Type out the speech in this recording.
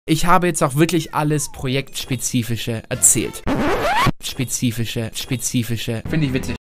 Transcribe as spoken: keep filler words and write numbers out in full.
Ich habe jetzt auch wirklich alles Projektspezifische erzählt. Spezifische, spezifische. Finde ich witzig.